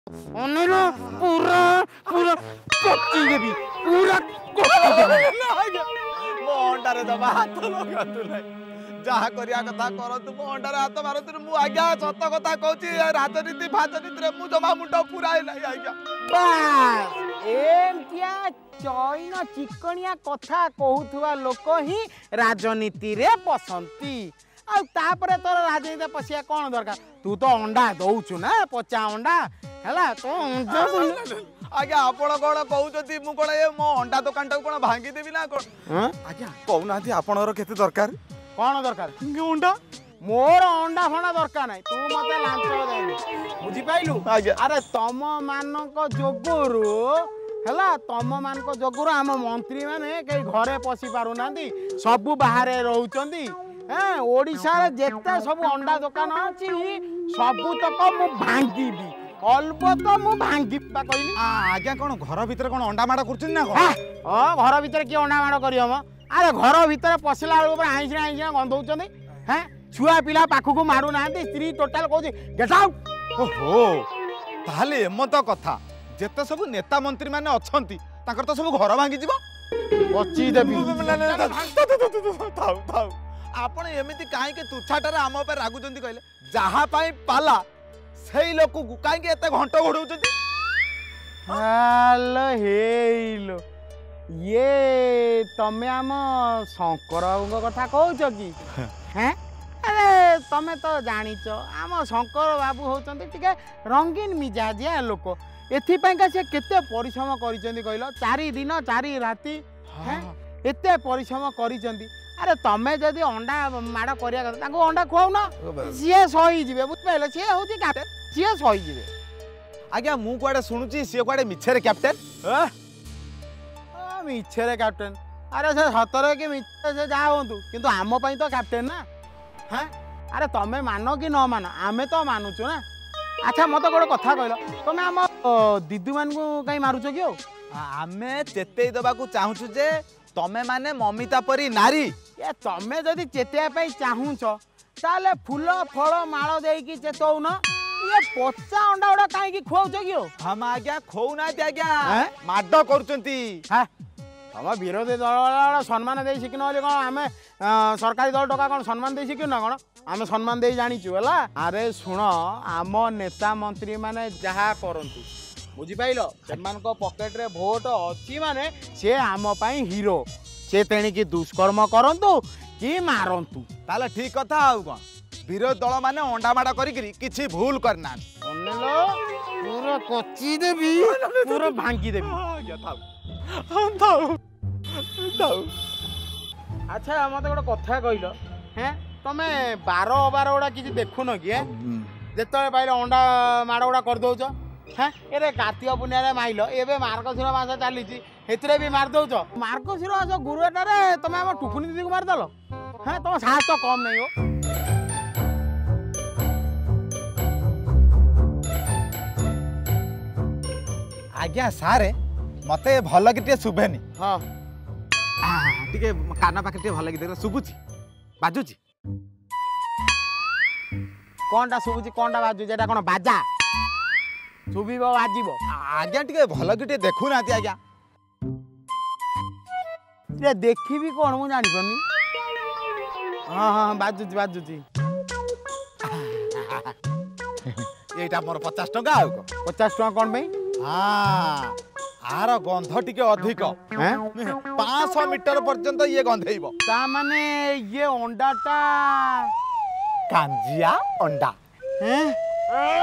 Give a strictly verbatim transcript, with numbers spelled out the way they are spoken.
अनिल पूरा पूरा कच्ची देबी पूरा कच्ची देबी मो अंडा रे दबा हाथ लगातु नै जहा करिया कथा करतु मो अंडा रे हाथ मारतु मु आज्ञा सत कथा कहूची राजनीति भाजनीति रे मु जमा मुंडा पुराई नै आज्ञा बस एमतिया चैन चिकनिया कथा कहूथुवा लोक ही राजनीति रे पसंती आ तापरे तोर राजनीति पसिया कोन दरकार तू तो अंडा दउछु ना पचा अंडा हैला तो अंडा आज्ञा आपण कोन कहउछती मु कोन ए मो अंडा दुकान टा कोन भांगी देबी ना कोन आज्ञा कहउनाथि आपणर केते दरकार कोन दरकार अंडा मोर अंडा फंडा दरकार नहीं तू मते लांच देनी बुझी पाइलु अरे तम मानक जोगुरु हैला तम मानक जोगुरु हम मंत्री माने कई घरे पसी पारु नांदी सब बाहरे रहउचंदी हैं ओडिसा रे जेते सब अंडा दुकान अछि सब तक मु भांगीबी अलबत मु भांगीबा कहली आज्ञा कोन घर भीतर कोन अंडा माडा करछन ना कोन हां घर भीतर की अंडा माडा करियो म अरे घर भीतर पसला ऊपर आइस आइस गंधौचंदी हैं छुआ पिला पाखु को मारू नांदी स्त्री टोटल कहू गेट आउट ओहो ताले एमत कथा जेते सब नेता मंत्री माने अछंती ताकर तो सब घर भांगी जीवो बची देबी थाउ थाउ आपण एमिति काहे के तुछाटारे हम ऊपर रागुचंती कहले जहा पाई पाला सेई लोक को काहे के एते घंटो घोडौचंती हाल हेलो ये तमे आम शंकर बाबू कथा कहूच कि हैं अरे तमे तो जानिच आम शंकर बाबू होचंती टिके रंगीन मिजाजिया लोक एथिपाई का से केते परिश्रम करिसेंती कहलो चारि दिन चारि राति हैं एते परिश्रम करिसेंती अरे तमे जदि अंडा माड़ करिया କଥା ताको अंडा खुआउ ना सीए सही जिवे बुझ पाइलो सीए होची कैप्टन सीए सही जिवे आज्ञा मु कुआडे सुनुची सीए कुआडे मिछरे कैप्टन आ मिछरे कैप्टन अरे से सतरे के मिछरे से जा होंतु किंतु आम पई तो कैप्टन ना हैं अरे तमे मानो कि न मानो आमे तो मानुचु ना अच्छा मत गोटे कथा कहलो तमे आम दीदू मान को कहीं मारुच कि आमे चेतई दबा को चाहूछु जे तमे माने ममिता परी नारी ये तमे जदि चेतया पई चाहूछ ताले फूल फल माଳ देकी चेतौ न ये पचा अंडा उडा काहे की खुआउछ कि हम आज्ञा खोउ ना आज्ञा माड करचंती हां हम विरोधी दल वाला सम्मान दे सिकन कोन आमे सरकारी दल टका कोन सम्मान दे सिकन ना कोन आमे सम्मान दे जानिचु हला अरे सुन आम नेता मंत्री माने जहा करंतु बुझी पाइलो सेमान को पॉकेट रे वोट अछि माने से आम पई हीरो से तेणी की दुष्कर्म करंतु कि मारंतु ताले ठीक कथा आउ कोन विरोध दल माने अंडा माडा करी करी किछि भूल करना अनलो पूरा कच्ची देबी पूरा भांगी देबी आज्ञा थाउ थाउ थाउ अच्छा मते गोटे कथा कहलो हैं तमे बारह बारह उडा किछि देखु न कि जेतले पाइले अंडा माडा उडा कर दोछ हैं एरे कार्तिक पुण्य माइल एबे मार्गशीर मास चली हेतरे भी मार दौच मार्गशीर मास गुरुटारे तमे हम टुकुनी दीदी को मार दल हैं तुम साहस तो कम नहीं हो आज्ञा सारे मते भल कि शुभेनी हाँ टिके काना पाखे टे भल कि देख शुभुची बाजुची कौनटा शुभुची कौनटा बाजुची एटा कोन बाजा शुभिब बाजिब आज्ञा टिके भल कि देखु ना आज्ञा ये देखिबी कौन मु जानि पनी हाँ हाँ बाजुची बाजुची एटा मोर पचास टका आउ को पचास टका कौन भाई हाँ आर गंध टिके अधिक पाँच सौ मीटर पर्यंत ये गंधेब ता माने ये अंडाटा कांजिया अंडा हैं